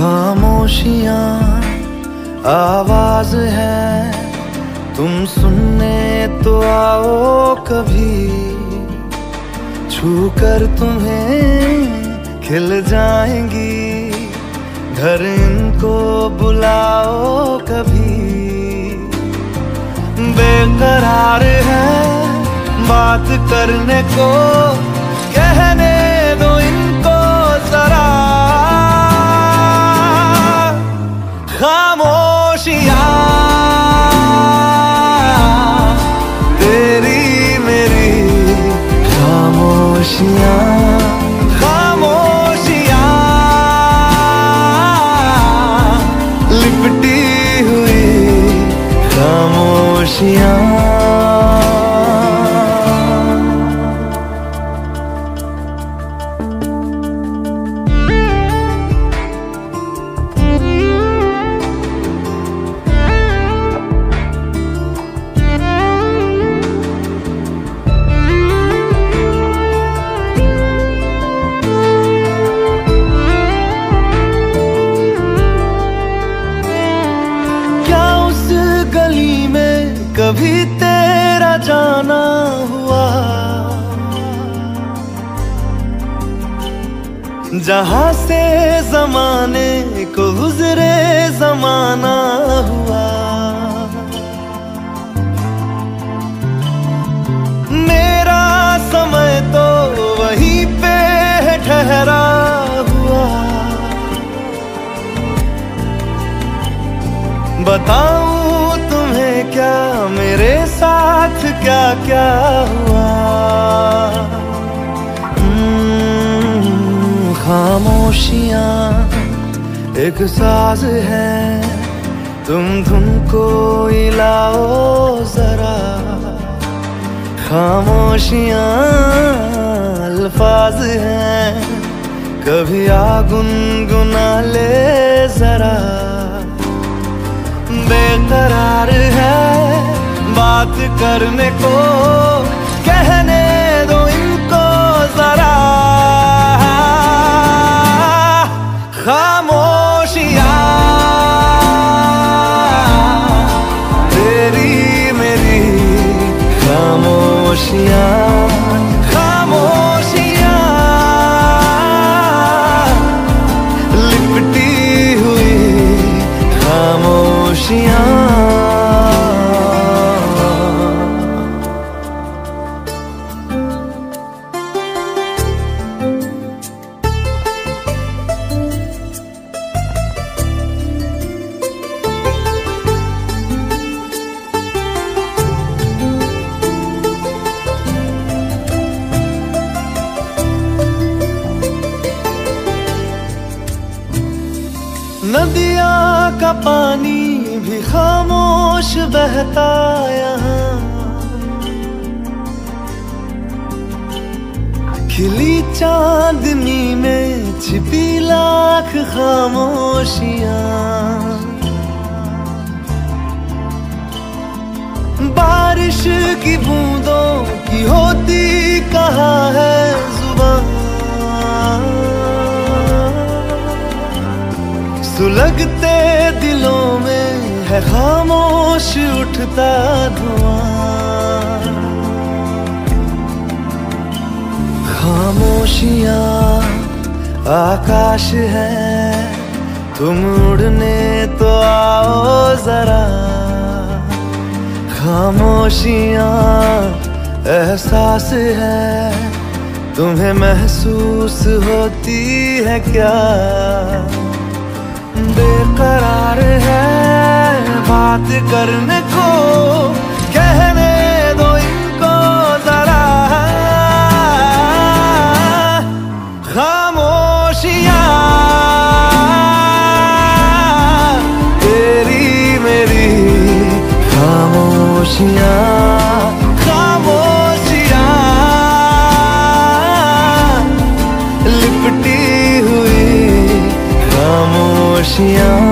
खामोशियाँ आवाज है, तुम सुनने तो आओ कभी। छू कर तुम्हें खिल जाएंगी, घर इनको बुलाओ कभी। बेकरार है बात करने को, कहने दो इनको जरा। खामोशियाँ तेरी मेरी खामोशियाँ, खामोशियाँ लिपटी हुई खामोशियाँ। कभी तेरा जाना हुआ, जहां से जमाने को गुजरे जमाना हुआ। मेरा समय तो वहीं पे ठहरा हुआ। बताऊं तुम्हें क्या मेरे साथ क्या क्या हुआ। खामोशियाँ एक साज है, तुम धुन को हिलाओ जरा। खामोशियाँ अल्फाज हैं, कभी आ गुनगुना ले जरा। बेकरार है बात करने को, कहने दो इनको जरा। खामोशियाँ तेरी मेरी खामोशियाँ, खामोशियाँ लिपटी हुई खामोशियाँ। नदिया का पानी भी खामोश बहता यहाँ, खिली चांदनी में छिपी लाख खामोशियाँ। बारिश की बूंदों की होती कहाँ है जुबान, सुलगते दिलों में है खामोश उठता धुआं। खामोशियाँ आकाश है, तुम उड़ने तो आओ जरा। खामोशियाँ एहसास है, तुम्हें महसूस होती है क्या। बेकरार है बात करने को, कहने दो इनको जरा। खामोशियाँ तेरी मेरी खामोशियाँ, खामोशियाँ लिपटी हुई खामोशियाँ।